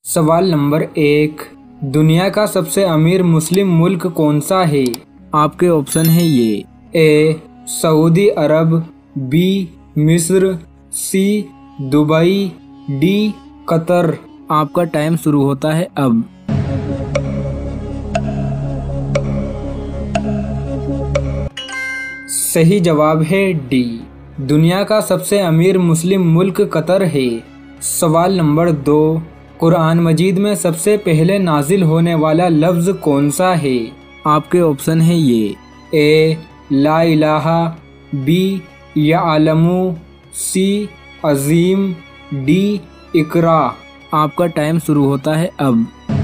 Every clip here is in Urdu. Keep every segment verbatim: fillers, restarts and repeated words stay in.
सवाल नंबर एक, दुनिया का सबसे अमीर मुस्लिम मुल्क कौन सा है? आपके ऑप्शन है ये ए सऊदी अरब, बी मिस्र, सी दुबई, डी कतर। आपका टाइम शुरू होता है अब। सही जवाब है डी, दुनिया का सबसे अमीर मुस्लिम मुल्क कतर है। सवाल नंबर दो, कुरान मजीद में सबसे पहले नाजिल होने वाला लफ्ज़ कौन सा है? आपके ऑप्शन है ये ए ला इलाहा, बी यालमू, सी अजीम, डी इकरा। आपका टाइम शुरू होता है अब।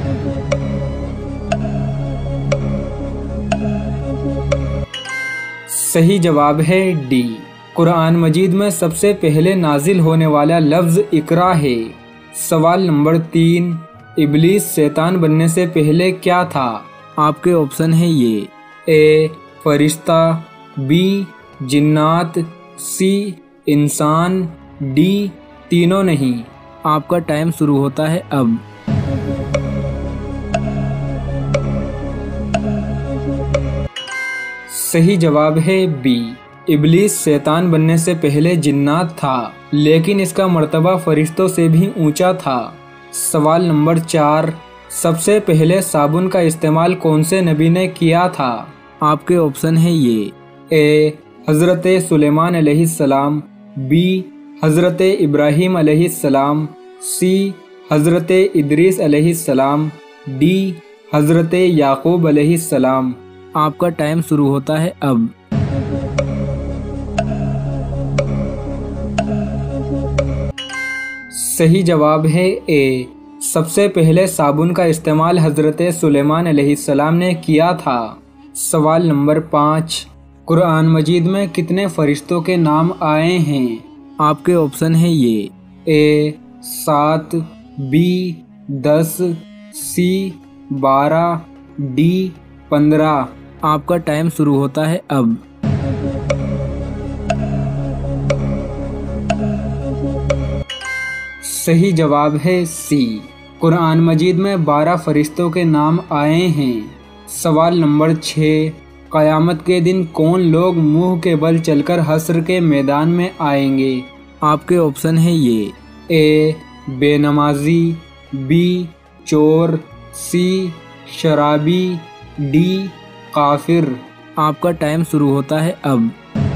सही जवाब है डी, कुरान मजीद में सबसे पहले नाजिल होने वाला लफ्ज़ इकरा है। सवाल नंबर तीन, इब्लीस शैतान बनने से पहले क्या था? आपके ऑप्शन है ये ए फरिश्ता, बी जिन्नात, सी इंसान, डी तीनों नहीं। आपका टाइम शुरू होता है अब। सही जवाब है बी, इब्लीस शैतान बनने से पहले जिन्नात था, लेकिन इसका मर्तबा फरिश्तों से भी ऊंचा था। सवाल नंबर चार, सबसे पहले साबुन का इस्तेमाल कौन से नबी ने किया था? आपके ऑप्शन है ये ए हज़रत सुलेमान अलैहिस्सलाम, बी हज़रत इब्राहीम अलैहिस्सलाम, सी हज़रत इदरीस अलैहिस्सलाम, डी हज़रत याकूब अलैहिस्सलाम। आपका टाइम शुरू होता है अब। सही जवाब है ए, सबसे पहले साबुन का इस्तेमाल हज़रत सुलेमान अलैहिस्सलाम ने किया था। सवाल नंबर पाँच, कुरान मजीद में कितने फरिश्तों के नाम आए हैं? आपके ऑप्शन है ये ए सात, बी दस, सी बारह, डी पंद्रह। आपका टाइम शुरू होता है अब। सही जवाब है सी, कुरान मजीद में बारह फरिश्तों के नाम आए हैं। सवाल नंबर छः, क़यामत के दिन कौन लोग मुंह के बल चलकर हश्र के मैदान में आएंगे? आपके ऑप्शन है ये ए बेनमाजी, बी चोर, सी शराबी, डी काफिर। आपका टाइम शुरू होता है अब।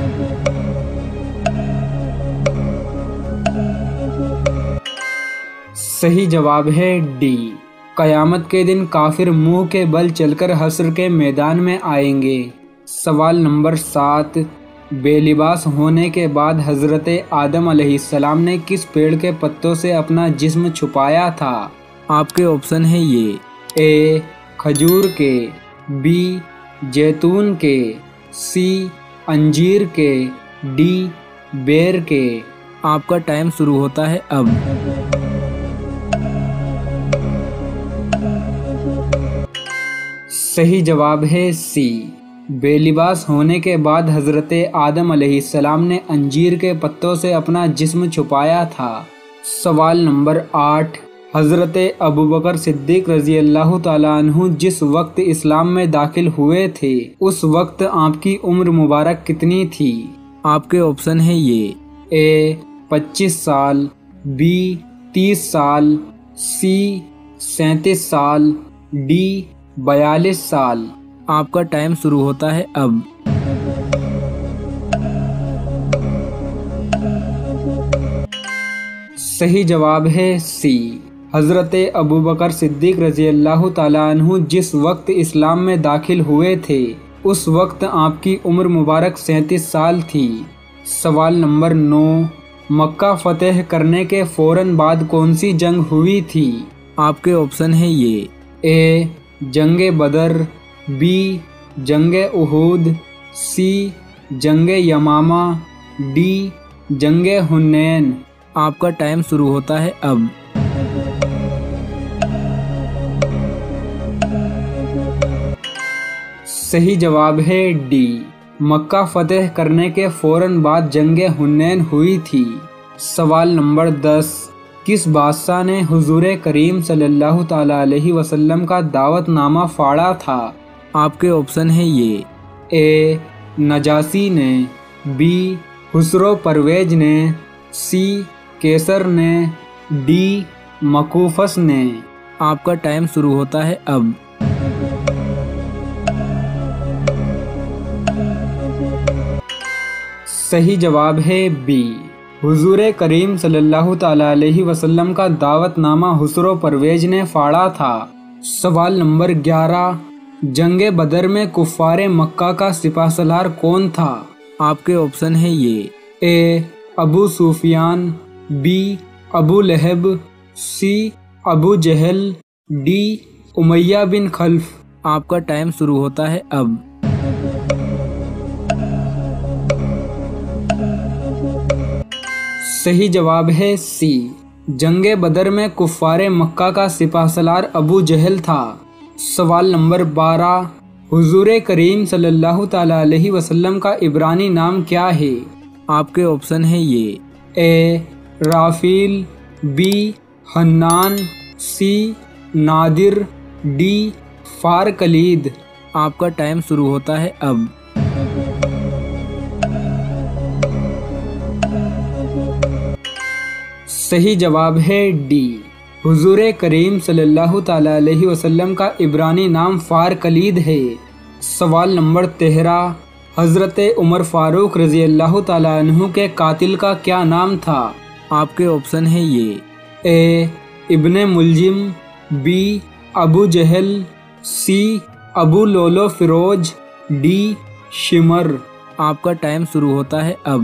सही जवाब है डी, क़यामत के दिन काफिर मुंह के बल चलकर हश्र के मैदान में आएंगे। सवाल नंबर सात, बेलिबास होने के बाद हज़रत आदम अलैहिस्सलाम ने किस पेड़ के पत्तों से अपना जिस्म छुपाया था? आपके ऑप्शन है ये ए खजूर के, बी जैतून के, सी अंजीर के, डी बेर के। आपका टाइम शुरू होता है अब। सही जवाब है सी, बेलिबास होने के बाद हज़रत आदम अलैहिस्सलाम ने अंजीर के पत्तों से अपना जिस्म छुपाया था। सवाल नंबर आठ, हज़रत अबू बकर सिद्दीक़ रज़ी अल्लाह ताला अन्हु जिस वक्त इस्लाम में दाखिल हुए थे, उस वक्त आपकी उम्र मुबारक कितनी थी? आपके ऑप्शन है ये ए पच्चीस साल, बी तीस साल, सी सैंतीस साल, डी बयालीस साल। आपका टाइम शुरू होता है अब। सही जवाब है सी, हज़रत अबू बकर सिद्दीक़ रज़ी अल्लाह ताला अन्हु जिस वक्त इस्लाम में दाखिल हुए थे, उस वक्त आपकी उम्र मुबारक सैंतीस साल थी। सवाल नंबर नौ, मक्का फतेह करने के फ़ौरन बाद कौन सी जंग हुई थी? आपके ऑप्शन है ये ए जंगे बदर, बी जंगे उहूद, सी जंगे यमामा, डी जंगे हुनैन। आपका टाइम शुरू होता है अब। सही जवाब है डी, मक्का फतेह करने के फ़ौरन बाद जंगे हुनैन हुई थी। सवाल नंबर दस, کس بادشاہ نے حضور کریم صلی اللہ تعالیٰ علیہ وسلم کا دعوت نامہ پھاڑا تھا؟ آپ کے آپشن ہیں یہ: اے نجاشی نے، بی خسرو پرویز نے، سی کیسر نے، ڈی مکوفس نے۔ آپ کا ٹائم شروع ہوتا ہے اب۔ صحیح جواب ہے بی، حضور کریم صلی اللہ تعالیٰ علیہ وسلم کا دعوت نامہ خسرو پرویز نے پھاڑا تھا۔ سوال نمبر گیارہ، جنگ بدر میں کفار مکہ کا سپہ سالار کون تھا؟ آپ کے آپشن ہیں یہ: اے ابو سفیان، بی ابو لہب، سی ابو جہل، ڈی امیہ بن خلف۔ آپ کا ٹائم شروع ہوتا ہے اب۔ صحیح جواب ہے سی، جنگ بدر میں کفار مکہ کا سپہ سالار ابو جہل تھا۔ سوال نمبر بارہ، حضور کریم صلی اللہ تعالیٰ علیہ وسلم کا عبرانی نام کیا ہے؟ آپ کے آپشن ہیں یہ: اے رافیل، بی حنان، سی نادر، ڈی فارکلید۔ آپ کا ٹائم شروع ہوتا ہے اب۔ صحیح جواب ہے ڈی، حضور کریم صلی اللہ تعالیٰ علیہ وسلم کا عبرانی نام فارکلید ہے۔ سوال نمبر تیرہ، حضرت عمر فاروق رضی اللہ تعالیٰ عنہ کے قاتل کا کیا نام تھا؟ آپ کے آپشن ہیں یہ: اے ابن ملجم، بی ابو جہل، سی ابو لولو فیروز، ڈی شمر۔ آپ کا ٹائم شروع ہوتا ہے اب۔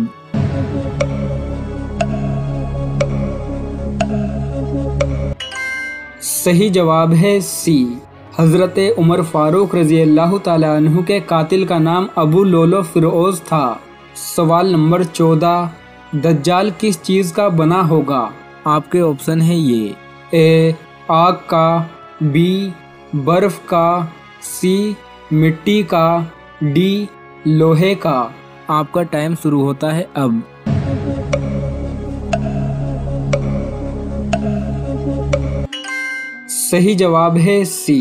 صحیح جواب ہے سی، حضرت عمر فاروق رضی اللہ تعالیٰ عنہ کے قاتل کا نام ابو لولو فیروز تھا۔ سوال نمبر چودہ، دجال کس چیز کا بنا ہوگا؟ آپ کے آپشن ہیں یہ: اے آگ کا، بی برف کا، سی مٹی کا، ڈی لوہے کا۔ آپ کا ٹائم شروع ہوتا ہے اب۔ صحیح جواب ہے سی،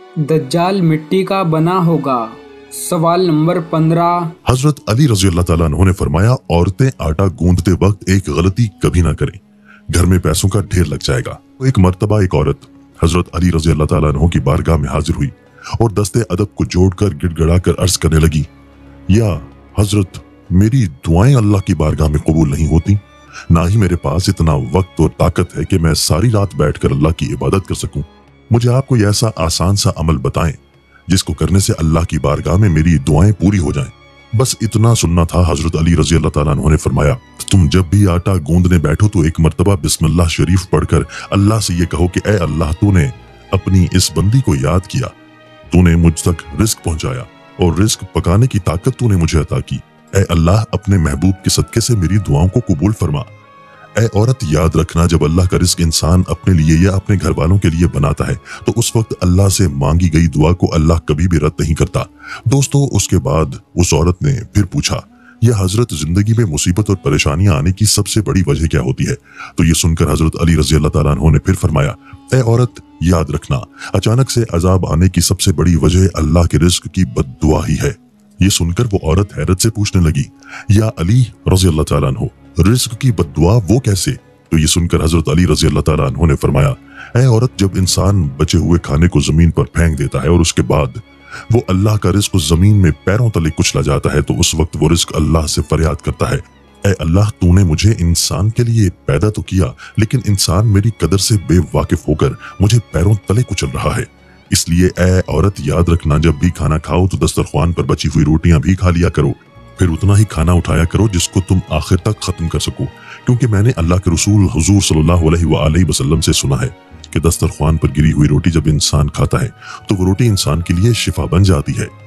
دجال مٹی کا بنا ہوگا۔ سوال نمبر پندرہ، حضرت علی رضی اللہ تعالیٰ عنہ نے فرمایا، عورتیں آٹا گوندتے وقت ایک غلطی کبھی نہ کریں، گھر میں پیسوں کا ڈھیر لگ جائے گا۔ ایک مرتبہ ایک عورت حضرت علی رضی اللہ تعالیٰ عنہ کی بارگاہ میں حاضر ہوئی اور دستے ادب کو جوڑ کر گڑ گڑا کر عرض کرنے لگی: یا حضرت، میری دعائیں اللہ کی بارگاہ میں قبول نہیں ہوتی، نہ ہی میرے پاس اتنا وقت اور طاقت ہے کہ میں ساری رات بیٹھ کر اللہ کی عبادت کر سکوں۔ مجھے آپ کوئی ایسا آسان سا عمل بتائیں جس کو کرنے سے اللہ کی بارگاہ میں میری دعائیں پوری ہو جائیں۔ بس اتنا سننا تھا۔ حضرت علی رضی اللہ تعالیٰ عنہ نے فرمایا، تم جب بھی آٹا گوندنے بیٹھو تو ایک مرتبہ بسم اللہ شریف پڑھ کر اللہ سے یہ کہو کہ اے اللہ، تو نے اپنی اس بندی کو یاد کیا، تو نے مجھ تک رزق پہنچایا اور رزق پکانے کی طاقت تو نے مجھے عطا کی۔ اے اللہ، اپنے محبوب کے صدقے سے میری دعاؤں کو قبول فرما۔ اے عورت، یاد رکھنا، جب اللہ کا رزق انسان اپنے لیے یا اپنے گھر والوں کے لیے بناتا ہے تو اس وقت اللہ سے مانگی گئی دعا کو اللہ کبھی بھی رد نہیں کرتا۔ دوستو، اس کے بعد اس عورت نے پھر پوچھا، یہ حضرت زندگی میں مصیبت اور پریشانیاں آنے کی سب سے بڑی وجہ کیا ہوتی ہے؟ تو یہ سن کر حضرت علی رضی اللہ تعالیٰ عنہ نے پھر فرمایا، اے عورت، یاد رکھنا، اچانک سے عذاب آنے کی سب سے بڑی وجہ اللہ کے رزق کی بد دعا ہی ہے۔ یہ سن کر وہ عورت حیرت سے پوچھنے لگی، یا علی رضی اللہ تعالیٰ عنہ، رزق کی بد دعا وہ کیسے؟ تو یہ سن کر حضرت علی رضی اللہ تعالیٰ عنہ نے فرمایا، اے عورت، جب انسان بچے ہوئے کھانے کو زمین پر پھینک دیتا ہے اور اس کے بعد وہ اللہ کا رزق زمین میں پیروں تلے کچلا جاتا ہے، تو اس وقت وہ رزق اللہ سے فریاد کرتا ہے، اے اللہ، تو نے مجھے انسان کے لیے پیدا تو کیا، لیکن انسان میری قدر سے بے واقف ہو کر مجھے پیروں تلے کچل رہا ہے۔ اس لیے اے عورت، یاد رکھنا، جب بھی کھانا کھاؤ تو دسترخوان پر بچی ہوئی روٹیاں بھی کھا لیا کرو، پھر اتنا ہی کھانا اٹھایا کرو جس کو تم آخر تک ختم کر سکو، کیونکہ میں نے اللہ کے رسول حضور صلی اللہ علیہ وآلہ وسلم سے سنا ہے کہ دسترخوان پر گری ہوئی روٹی جب انسان کھاتا ہے تو وہ روٹی انسان کے لیے شفا بن جاتی ہے۔